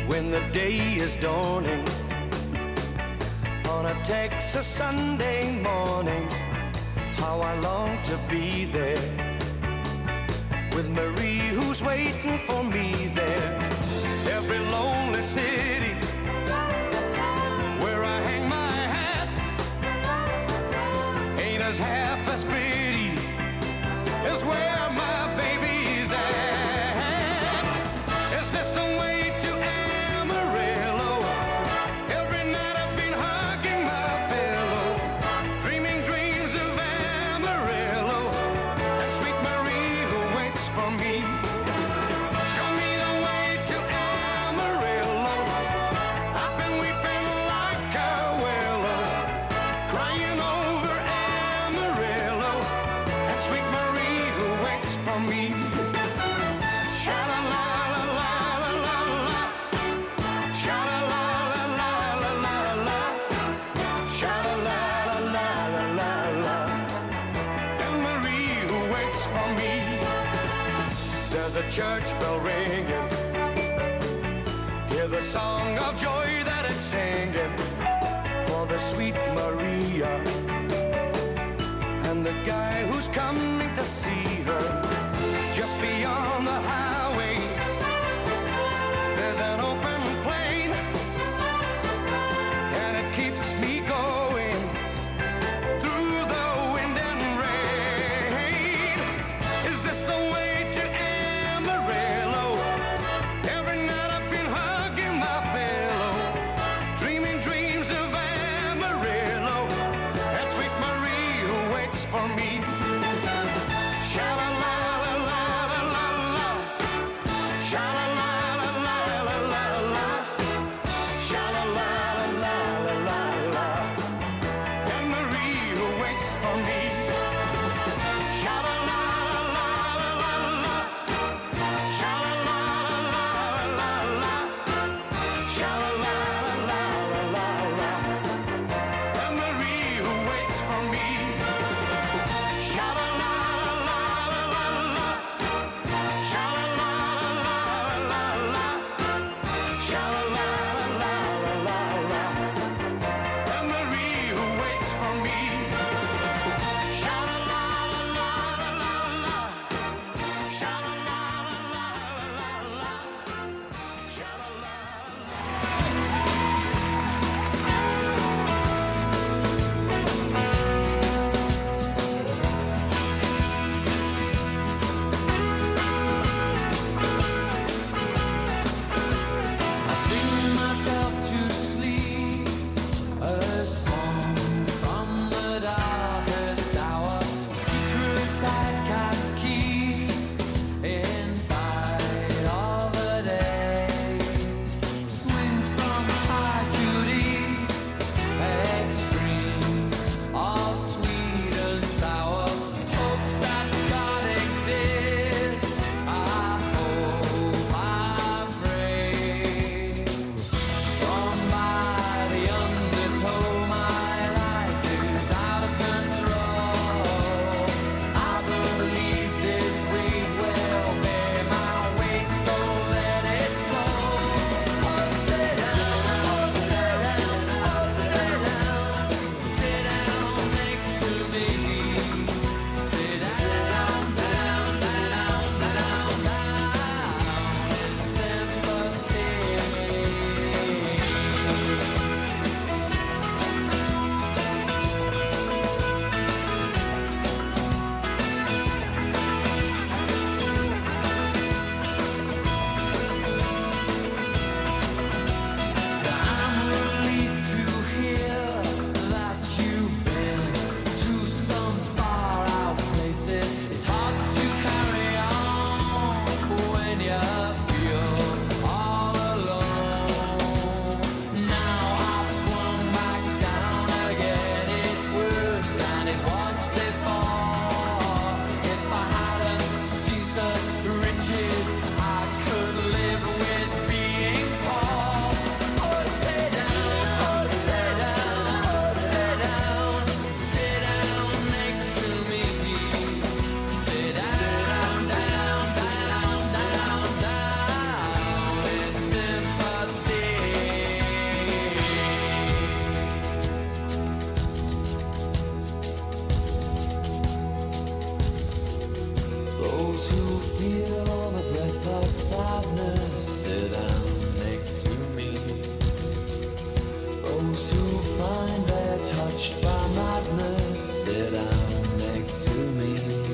when the day is dawning on a Texas Sunday morning. How I long to be there with Marie who's waiting for me there. Every lonely city where I hang my hat ain't as half as pretty as where my baby's at. Is this the way to Amarillo? Every night I've been hugging my pillow, dreaming dreams of Amarillo and sweet Marie who waits for me. Show me the way to Amarillo. I've been weeping like a willow, crying over Amarillo and sweet Marie who waits for me. Sha-la-la-la-la-la-la-la, sha-la-la-la-la-la-la, sha-la-la-la-la-la-la, and Marie who waits for me. There's a church bell ringing, hear the song of joy that it's singing for the sweet Maria and the guy who's coming to see her. Just beyond the highway there's an open plain, and it keeps me going through the wind and rain. Is this the way to Amarillo? Every night I've been hugging my pillow, dreaming dreams of Amarillo and sweet Marie who waits for me. Sha-la-la-la-la-la-la, sadness, sit down next to me. Those who find they're touched by madness, sit down next to me.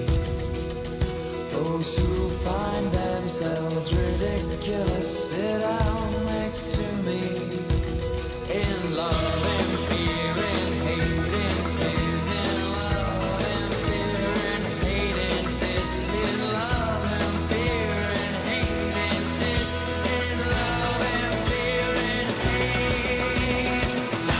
Those who find themselves ridiculous, sit down next to me. In love, in fear, in hate, in tears, in love, in fear, in hate, in tears, in love, in fear, in hate, in tears, in love, in fear, in hate.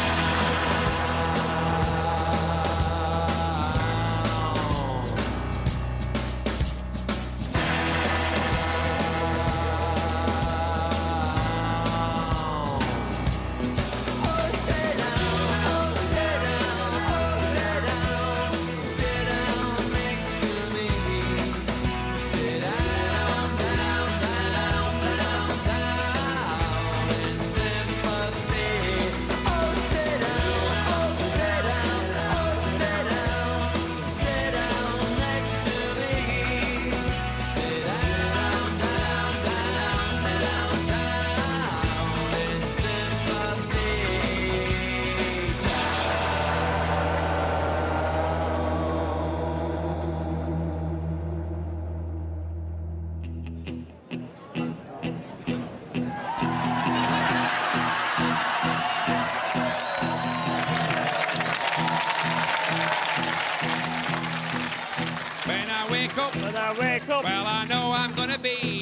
When I wake up, well, I know I'm gonna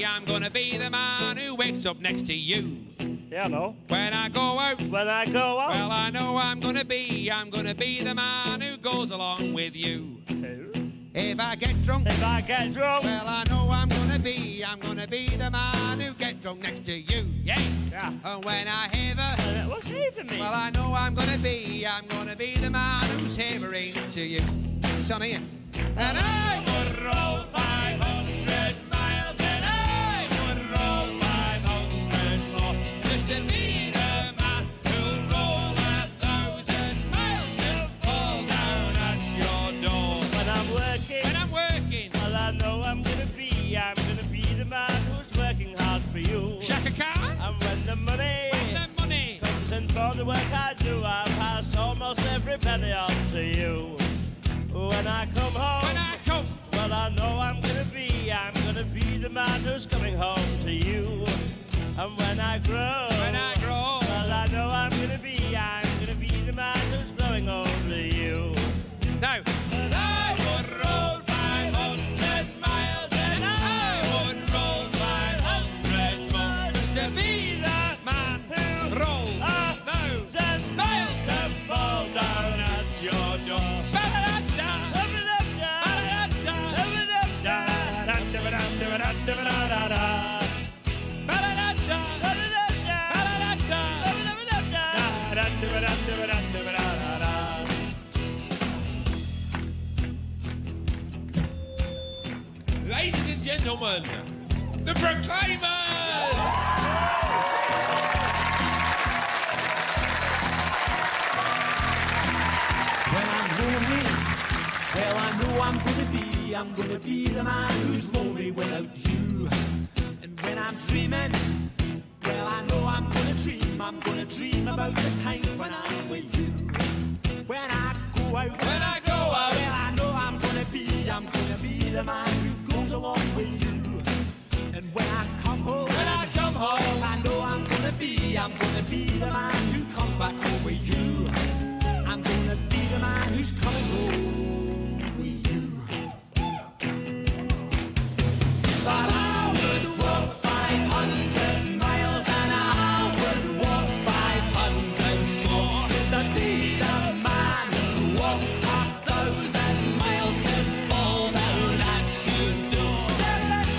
be the man who wakes up next to you. yeah, no. When I go out, When I go out, well, I know I'm gonna be the man who goes along with you. If I get drunk, if I get drunk, well, I know I'm gonna be the man who gets drunk next to you. Yes. yeah. And when I heaver, What's having me? well, I know I'm gonna be the man who's havering to you. Sonny, and I would roll 500 miles, and I would roll 500 more, just to be the man who'll roll 1,000 miles to fall down at your door. When I'm working, well, I know I'm gonna be the man who's working hard for you. Shaka Khan, And when the money comes in for the work I do, I pass almost every penny on to you. When I come home, well, I know I'm gonna be the man who's coming home to you. And when I grow, well, I know I'm gonna be the man who's growing home to you. now, and I would roll 500 miles, and I would roll 500 more, just to be the man who rolls 1,000 miles to fall down at your door. Ladies and gentlemen, the Proclaimers! When I'm lonely, well, I know I'm gonna be the man who's lonely without you. And when I'm dreaming, well, I know I'm gonna dream about the time when I'm with you. When I go out, well, I know I'm gonna be the man who goes along with you. And when I come home, well, I know I'm gonna be the man who comes back home with you. I'm gonna be the man who's coming home with you. But I would walk 500 miles, and I would walk 500 more, just to be the man who walks 1,000 miles to fall down at your door.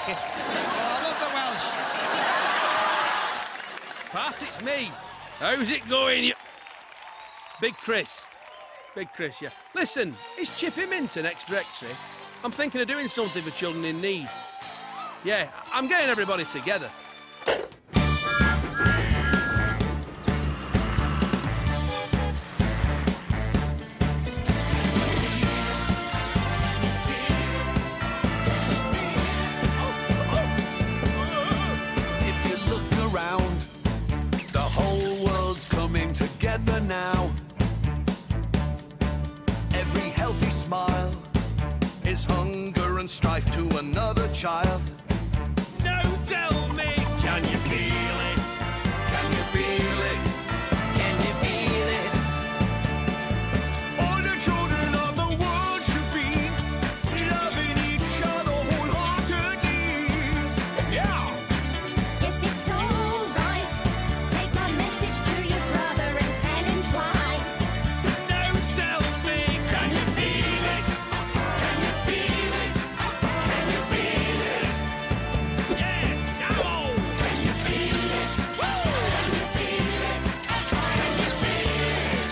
I love the Welsh. Pat, it's me. How's it going, you... Big Chris, yeah. Listen, is Chippy Minton extra? I'm thinking of doing something for children in need. Yeah, I'm getting everybody together. Together now, every healthy smile is hunger and strife to another child. Now tell me, can you feel it? Can you feel it? Can you feel it? All the children of the world should be loving each other wholeheartedly. Yeah. Yes, it's all right. Take my message to your brother and tell him twice. Now tell me, can you feel it? Can you feel it? Can you feel it? Yeah, come on! Can you feel it? Woo! Can you feel it? Can you feel it?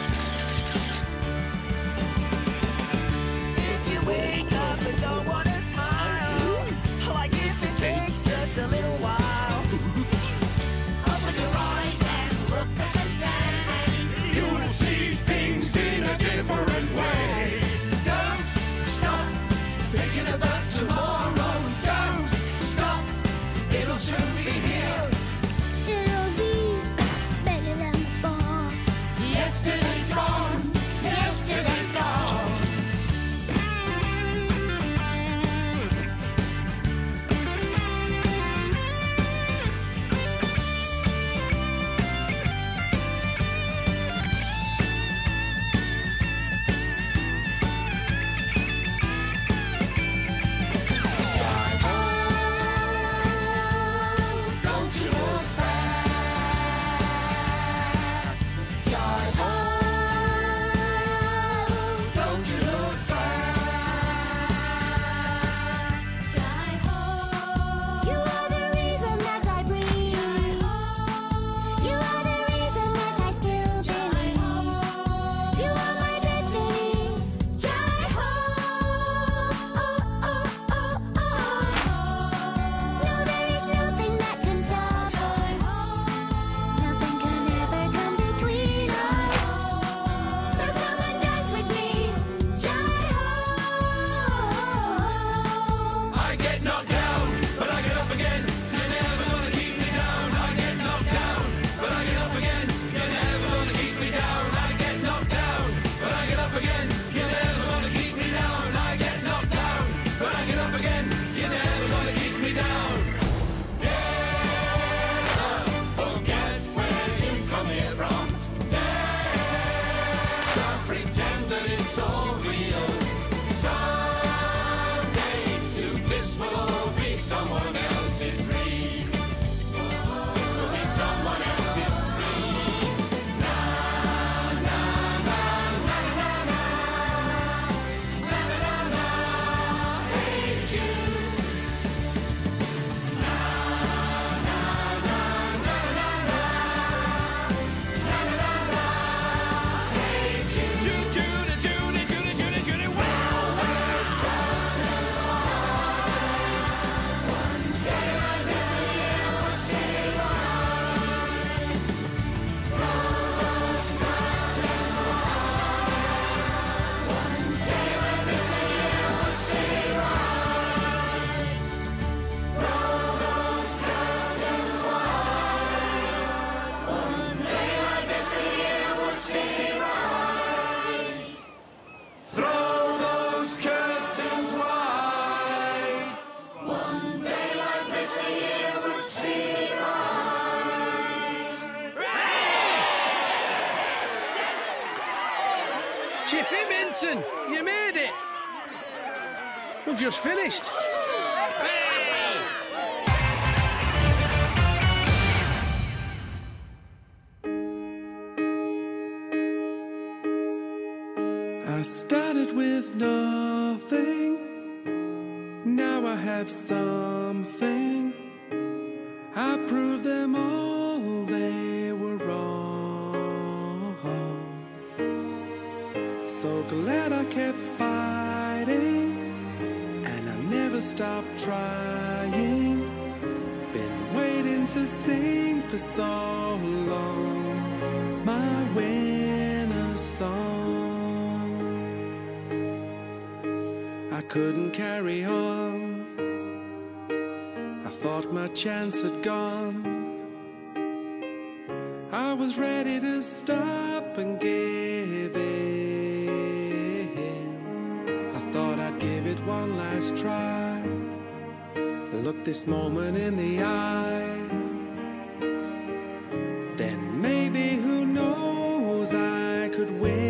If you wake up and don't want to smile, like if it takes just a little while, open your eyes and look at the day. You will see things in a different way. Don't stop thinking about tomorrow. Don't stop, it'll soon be here. It'll be better than before. Yesterday's gone, yesterday's gone. Don't you look back. Drive home. Don't you look back. Drive home. You are the reason that I breathe. You are the reason that I still believe. You are my destiny. Drive home. No, there is nothing that can stop us. Nothing can ever come between us. So come and dance with me. Drive home. I get knocked down, but I get up again. You're never gonna keep me down. I get knocked down, but I get up again. You're never gonna keep me down. I get knocked down, but I get up again. You're never gonna keep me down. I get knocked down, but I get up again. You're never gonna keep me down. Never forget where you come here from. Never pretend that it's all real. Someday soon this will all be someone else's dream. This will be someone else's dream. Na na na na na na. Na na na na. Hey Jude. Na na na na na na. Na na na na. Hey Jude. Jude, Jude, Jude, Jude, Jude, Jude. Well, there's curtains wide. One day like this, the air will stay right. Throw those curtains wide. One day like this, the air will stay right. Throw those curtains wide. One day like this, the air will stay right. Throw those curtains wide. One day like this, the air will stay right. Chippy Minton, you made it. We've just finished. I started with nothing. Now I have something. I proved them all they were wrong. So glad I kept fighting, and I never stopped trying. Been waiting to sing for so long, my winter song. I couldn't carry on. I thought my chance had gone. I was ready to stop and give in. I thought I'd give it one last try. Look this moment in the eye. Then maybe, who knows, I could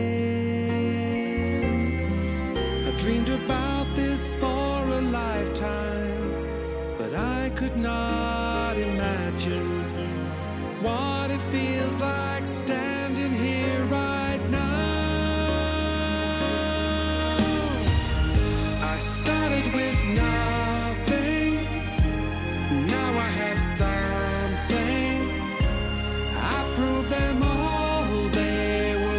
win. I dreamed about this for a lifetime, but I could not imagine what it feels like standing here right now. I started with nothing, now I have something. I proved them all they were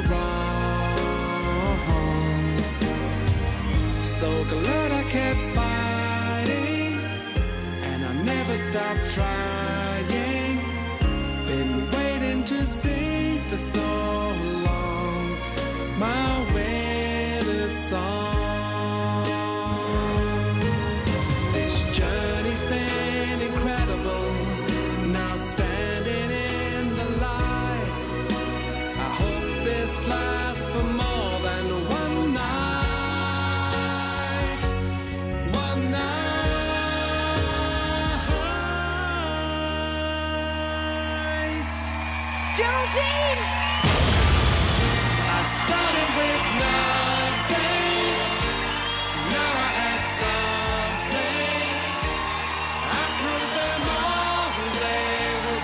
wrong. So glad I kept fighting, and I never stopped trying. Been waiting to sing for so long, my winter song. This journey's been incredible, now standing in the light. I hope this lasts for more than one night. One night. Geraldine! I started with nothing, now I have something. I proved them all they were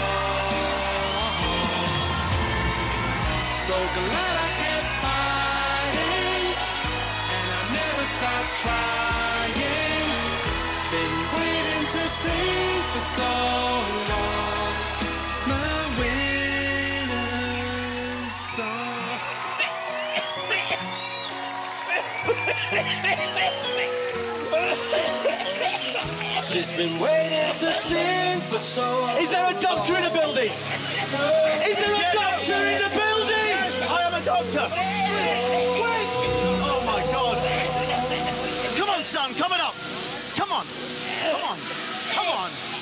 wrong. So glad I kept fighting, and I never stopped trying. Been waiting to sing for so long, my winter song. She's been waiting to sing for so long. Is there a doctor in the building? Is there a doctor in the building? Yes, I am a doctor. Wait! Oh my God! Come on, son, coming up. Come on, come on, come on.